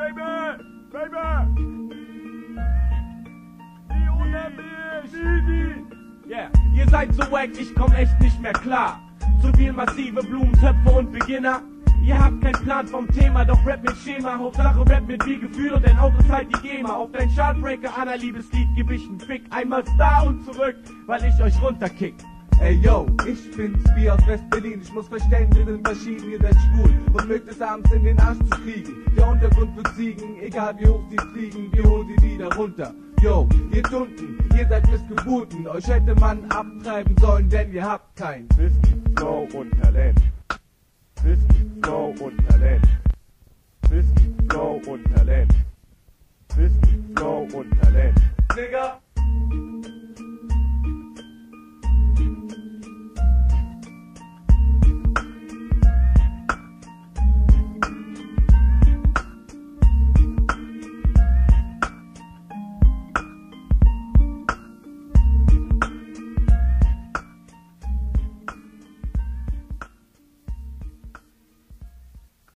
Baby! Baby! Die ohne mich! Yeah, ihr seid so wack, ich komm echt nicht mehr klar. Zu viel massive Blumentöpfe und Beginner. Ihr habt keinen Plan vom Thema, doch Rap mit Schema. Hauptsache Rap mit viel Gefühl und ein Auto zahlt die GEMA. Auf dein Chartbreaker, Anna Liebeslied, geb ich einen Fick. Einmal Star und zurück, weil ich euch runterkick. Ey yo, ich bin's wie aus West-Berlin. Ich muss verstehen, wir sind verschieden, ihr seid schwul und mögt es abends in den Arsch zu kriegen. Der Untergrund wird siegen, egal wie hoch sie fliegen, wir holen sie wieder runter. Yo, ihr Tunden, ihr seid missgeboten. Euch hätte man abtreiben sollen, denn ihr habt kein Wissen, Flow und Talent. Wissen, Flow und Talent. Wissen, Flow und Talent. Wissen, Flow und Talent. Digga.